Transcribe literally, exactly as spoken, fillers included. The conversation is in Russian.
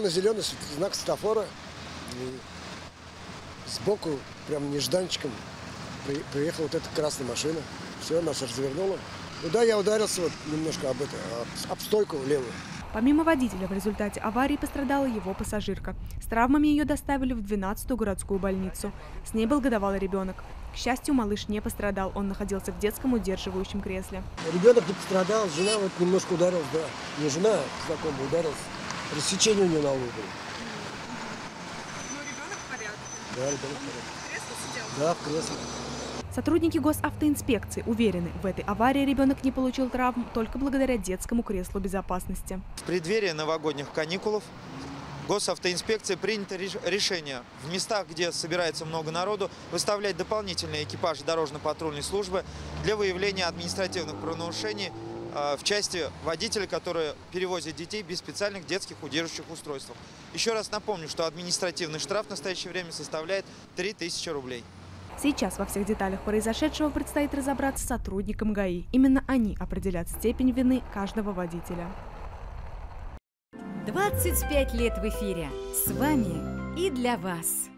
на зеленый знак светофора. И сбоку, прям нежданчиком, при, приехала вот эта красная машина. Все, нас развернуло. Ну да, я ударился вот немножко об, это, об, об стойку левую. Помимо водителя, в результате аварии пострадала его пассажирка. С травмами ее доставили в двенадцатую городскую больницу. С ней был годовалый ребенок. К счастью, малыш не пострадал, он находился в детском удерживающем кресле. Ребенок не пострадал, жена вот немножко ударилась, да. Не жена, а знакомая ударилась. Рассечение у нее на лбу было. Но ребенок в порядке? Да, ребенок в порядке. В кресле сидел? Да, в кресле. Сотрудники госавтоинспекции уверены, в этой аварии ребенок не получил травм только благодаря детскому креслу безопасности. В преддверии новогодних каникул госавтоинспекции принято решение в местах, где собирается много народу, выставлять дополнительные экипажи дорожно-патрульной службы для выявления административных правонарушений в части водителей, которые перевозят детей без специальных детских удерживающих устройств. Еще раз напомню, что административный штраф в настоящее время составляет три тысячи рублей. Сейчас во всех деталях произошедшего предстоит разобраться сотрудникам ГАИ. Именно они определят степень вины каждого водителя. двадцать пять лет в эфире. С вами и для вас.